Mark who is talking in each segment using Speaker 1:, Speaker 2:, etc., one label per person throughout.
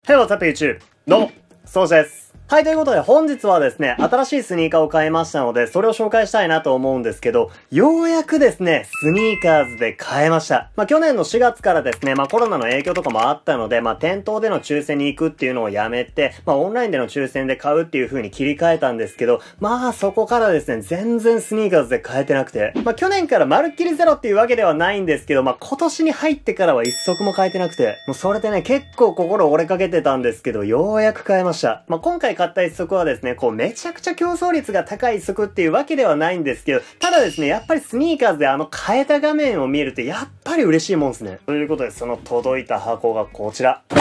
Speaker 1: はい、What's up YouTube? どうも、そうです。はい、ということで本日はですね、新しいスニーカーを買いましたので、それを紹介したいなと思うんですけど、ようやくですね、スニーカーズで買えました。去年の4月からですね、コロナの影響とかもあったので、店頭での抽選に行くっていうのをやめて、オンラインでの抽選で買うっていう風に切り替えたんですけど、そこからですね、全然スニーカーズで買えてなくて、去年からまるっきりゼロっていうわけではないんですけど、今年に入ってからは一足も買えてなくて、もうそれでね、結構心折れかけてたんですけど、ようやく買えました。今回買った一足はですね、めちゃくちゃ競争率が高い一足っていうわけではないんですけど、ただですね、やっぱりスニーカーズで変えた画面を見ると、やっぱり嬉しいもんですね。ということで、その届いた箱がこちら。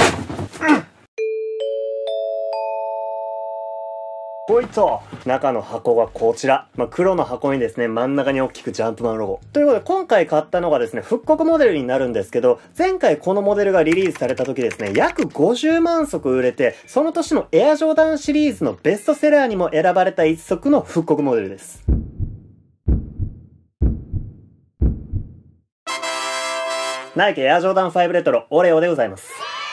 Speaker 1: ほいと、中の箱がこちら。黒の箱にですね、真ん中に大きくジャンプマンロゴ。ということで、今回買ったのがですね、復刻モデルになるんですけど、前回このモデルがリリースされた時ですね、約50万足売れて、その年のエアジョーダンシリーズのベストセラーにも選ばれた一足の復刻モデルです。ナイキエアジョーダン5レトロオレオでございます。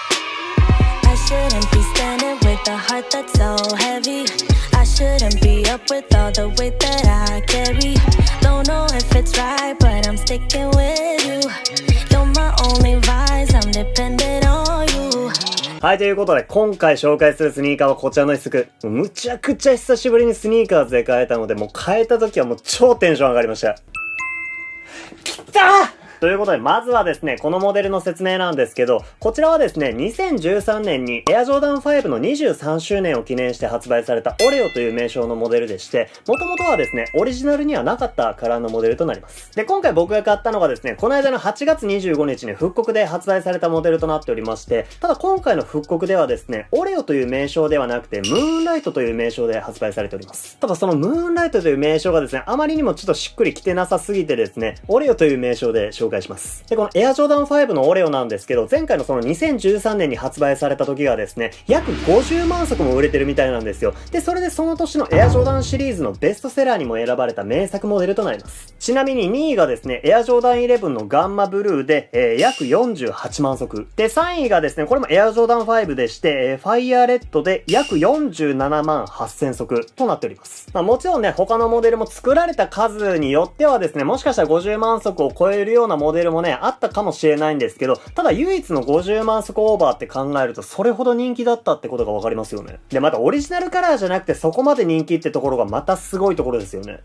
Speaker 2: Shouldn't be up with all the weight that I carry. Don't know if it's right, but I'm sticking with you. You're my only vice, I'm dependent on you.
Speaker 1: はい、ということで今回紹介するスニーカーはこちらの一足。むちゃくちゃ久しぶりにスニーカーズで買えたので、もう買えた時はもう超テンション上がりました。きたー！ということで、まずはですね、このモデルの説明なんですけど、こちらはですね、2013年にエアジョーダン5の23周年を記念して発売されたオレオという名称のモデルでして、元々はですね、オリジナルにはなかったカラーのモデルとなります。で、今回僕が買ったのがですね、この間の8月25日に復刻で発売されたモデルとなっておりまして、ただ今回の復刻ではですね、オレオという名称ではなくて、ムーンライトという名称で発売されております。ただそのムーンライトという名称がですね、あまりにもちょっとしっくりきてなさすぎてですね、オレオという名称で紹介します。で、このエアジョーダン5のオレオなんですけど、前回のその2013年に発売された時がですね、約50万足も売れてるみたいなんですよ。で、それでその年のエアジョーダンシリーズのベストセラーにも選ばれた名作モデルとなります。ちなみに2位がですね、エアジョーダン11のガンマブルーで、約48万足。で、3位がですね、これもエアジョーダン5でして、ファイヤーレッドで約47万8000足となっております。もちろんね、他のモデルも作られた数によってはですね、もしかしたら50万足を超えるようなモデルもね、あったかもしれないんですけど、ただ唯一の50万足オーバーって考えるとそれほど人気だったってことがわかりますよね。で、またオリジナルカラーじゃなくてそこまで人気ってところがまたすごいところですよね。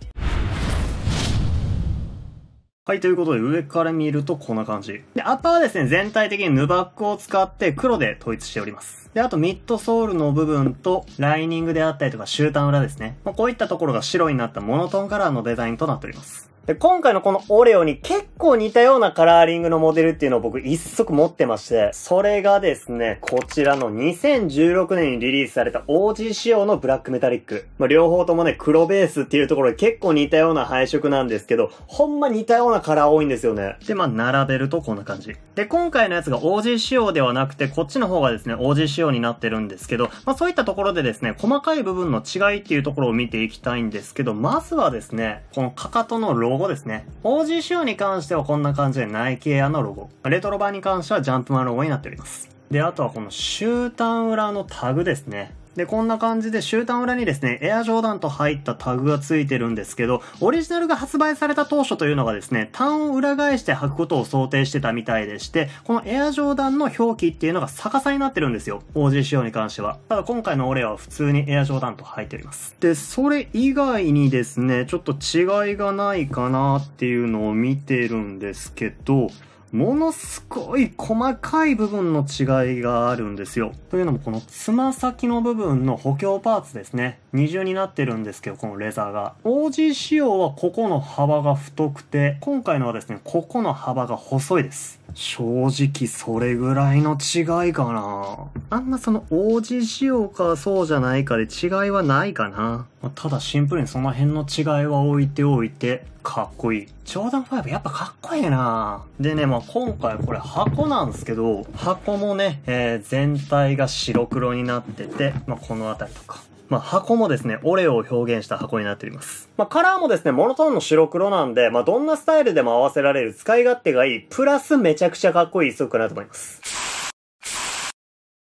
Speaker 1: はい、ということで上から見るとこんな感じ。で、アッパーはですね、全体的にヌバックを使って黒で統一しております。で、あとミッドソールの部分とライニングであったりとか終端裏ですね。こういったところが白になったモノトーンカラーのデザインとなっております。で、今回のこのオレオに結構似たようなカラーリングのモデルっていうのを僕一足持ってまして、それがですね、こちらの2016年にリリースされた OG 仕様のブラックメタリック。両方ともね、黒ベースっていうところで結構似たような配色なんですけど、ほんま似たようなカラー多いんですよね。で、並べるとこんな感じ。で、今回のやつが OG 仕様ではなくて、こっちの方がですね、OG 仕様になってるんですけど、そういったところでですね、細かい部分の違いっていうところを見ていきたいんですけど、まずはですね、このかかとのロゴですね。OG 仕様に関してはこんな感じでナイキエアのロゴ。レトロ版に関してはジャンプマンロゴになっております。で、あとはこの終端裏のタグですね。で、こんな感じで終端裏にですね、エアジョーダンと入ったタグがついてるんですけど、オリジナルが発売された当初というのがですね、端を裏返して履くことを想定してたみたいでして、このエアジョーダンの表記っていうのが逆さになってるんですよ。OG 仕様に関しては。ただ今回のオレは普通にエアジョーダンと入っております。で、それ以外にですね、ちょっと違いがないかなっていうのを見てるんですけど、ものすごい細かい部分の違いがあるんですよ。というのもこのつま先の部分の補強パーツですね。二重になってるんですけど、このレザーが。OG 仕様はここの幅が太くて、今回のはですね、ここの幅が細いです。正直それぐらいの違いかな。あんまその OG 仕様かそうじゃないかで違いはないかな。ただシンプルにその辺の違いは置いておいて、かっこいい。ジョーダン5やっぱかっこいいな。でね、今回これ箱なんですけど、箱もね、全体が白黒になってて、このあたりとか。箱もですね、オレオを表現した箱になっております。カラーもですね、モノトーンの白黒なんで、どんなスタイルでも合わせられる使い勝手がいい、プラスめちゃくちゃかっこいい一足かなと思います。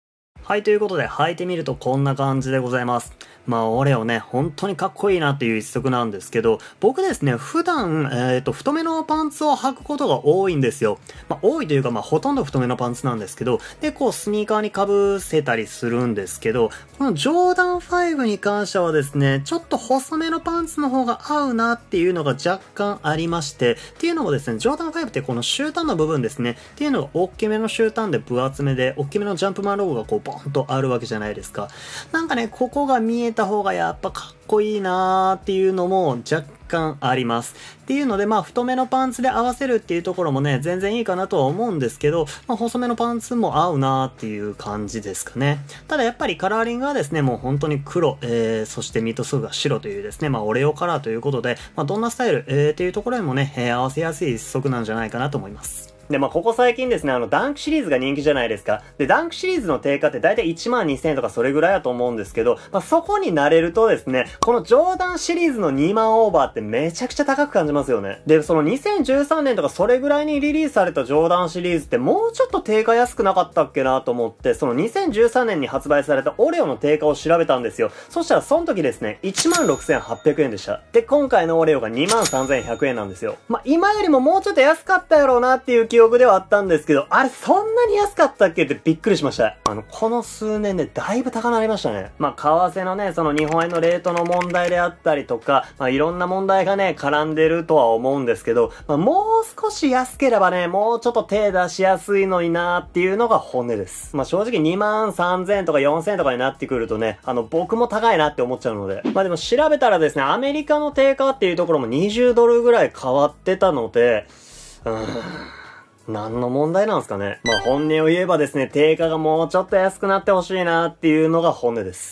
Speaker 1: はい、ということで履いてみるとこんな感じでございます。まあ、オレオね、本当にかっこいいなっていう一足なんですけど、僕ですね、普段、太めのパンツを履くことが多いんですよ。まあ、多いというか、まあ、ほとんど太めのパンツなんですけど、で、こう、スニーカーに被せたりするんですけど、このジョーダン5に関してはですね、ちょっと細めのパンツの方が合うなっていうのが若干ありまして、っていうのもですね、ジョーダン5ってこの終端の部分ですね、っていうのが大きめの終端で分厚めで、大きめのジャンプマンロゴがこう、ボンとあるわけじゃないですか。なんかね、ここが見えた方がやっぱかっこいいなーっていうのも若干あります。っていうので、まあ、太めのパンツで合わせるっていうところもね、全然いいかなとは思うんですけど、まあ、細めのパンツも合うなーっていう感じですかね。ただやっぱりカラーリングはですね、もう本当に黒、そしてミッドソールが白というですね、まあ、オレオカラーということで、まあ、どんなスタイル、っていうところにもね、合わせやすい一足なんじゃないかなと思います。で、まあ、ここ最近ですね、ダンクシリーズが人気じゃないですか。で、ダンクシリーズの定価ってだいたい12,000円とかそれぐらいだと思うんですけど、まあ、そこに慣れるとですね、このジョーダンシリーズの2万オーバーってめちゃくちゃ高く感じますよね。で、その2013年とかそれぐらいにリリースされたジョーダンシリーズってもうちょっと定価安くなかったっけなと思って、その2013年に発売されたオレオの定価を調べたんですよ。そしたらその時ですね、16,800円でした。で、今回のオレオが23,100円なんですよ。まあ、今よりももうちょっと安かったやろうなっていう記憶ではあったんですけど、あれそんなに安かったっけってびっくりしました。この数年でだいぶ高なりましたね。まあ、為替のね、その日本円のレートの問題であったりとか、まあ、いろんな問題がね、絡んでるとは思うんですけど、まあ、もう少し安ければね、もうちょっと手出しやすいのになーっていうのが本音です。まあ、正直23,000円とか4,000円とかになってくるとね、僕も高いなって思っちゃうので。まあ、でも調べたらですね、アメリカの定価っていうところも20ドルぐらい変わってたので、何の問題なんですかね。まあ本音を言えばですね、定価がもうちょっと安くなってほしいなっていうのが本音です。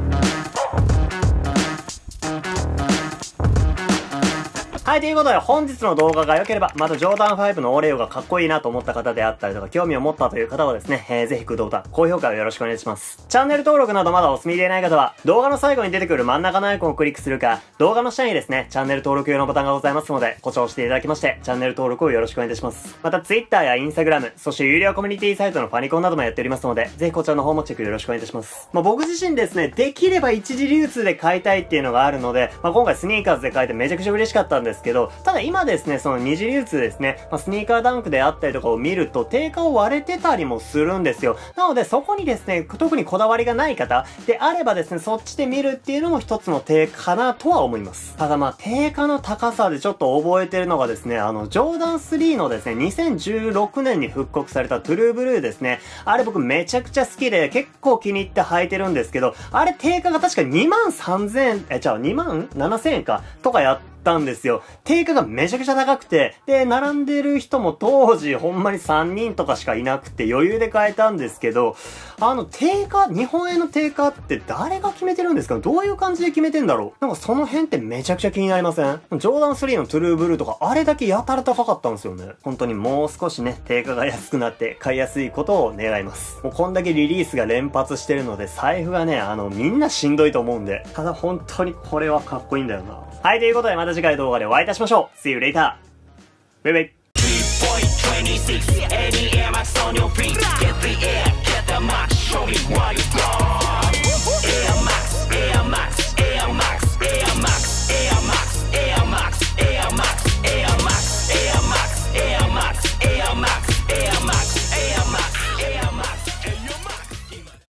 Speaker 1: はい、ということで本日の動画が良ければ、またジョーダン5のオレオがかっこいいなと思った方であったりとか、興味を持ったという方はですね、ぜひグッドボタン、高評価をよろしくお願いします。チャンネル登録などまだお済みでいない方は、動画の最後に出てくる真ん中のアイコンをクリックするか、動画の下にですね、チャンネル登録用のボタンがございますので、こちらを押していただきまして、チャンネル登録をよろしくお願いいたします。また Twitter や Instagram、そして有料コミュニティサイトのファニコンなどもやっておりますので、ぜひこちらの方もチェックよろしくお願いいたします。まあ僕自身ですね、できれば一時流通で買いたいっていうのがあるので、まあ今回スニーカーズで買えてめちゃくちゃ嬉しかったんですけど、ただ今ですね、その二次流通ですね、まあ、スニーカーダンクであったりとかを見ると定価を割れてたりもするんですよ。なのでそこにですね、特にこだわりがない方であればですね、そっちで見るっていうのも一つの定価かなとは思います。ただまあ定価の高さでちょっと覚えてるのがですね、ジョーダン3のですね、2016年に復刻されたトゥルーブルーですね。あれ僕めちゃくちゃ好きで結構気に入って履いてるんですけど、あれ定価が確か23,000円、27,000円かとかやったんですよ。定価がめちゃくちゃ高くて、で、並んでる人も当時ほんまに3人とかしかいなくて余裕で買えたんですけど、定価、日本円の定価って誰が決めてるんですか？どういう感じで決めてんだろう？なんかその辺ってめちゃくちゃ気になりません？ジョーダン3のトゥルーブルーとかあれだけやたら高かったんですよね。本当にもう少しね、定価が安くなって買いやすいことを願います。もうこんだけリリースが連発してるので、財布がね、みんなしんどいと思うんで、ただ本当にこれはかっこいいんだよな。はい、ということでまた次回動画でお会いいたしましょう。See you later! バイバイ。3.26 ADM on your feet. Get the air, get the mark, show me what you got.